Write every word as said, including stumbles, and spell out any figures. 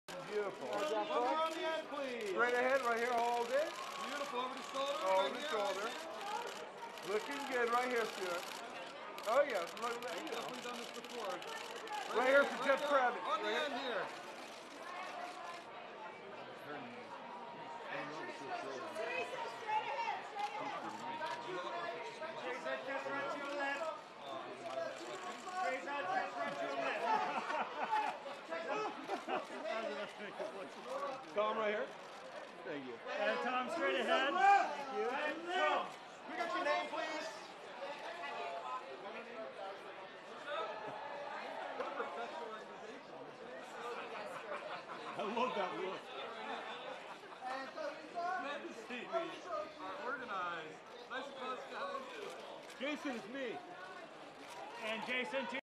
Beautiful. Over on the end, please. Straight ahead, right here, hold it. Beautiful, over the shoulder. Over right the here, shoulder. Right Looking good, right here, Stuart. Oh yeah, look at that. We've definitely done this before. Right, Right here for right Jeff there, Kravitz. on the Right end here. Teresa, straight ahead, straight ahead. Teresa, just right to your left. Teresa, just right to your left. Tom, right here. Thank you. And Tom, straight ahead. Thank you. And Tom. We got your name, please. What a professional organization. I love that look. Glad to see we are organized. Nice approach, guys. Jason, it's me. And Jason, too.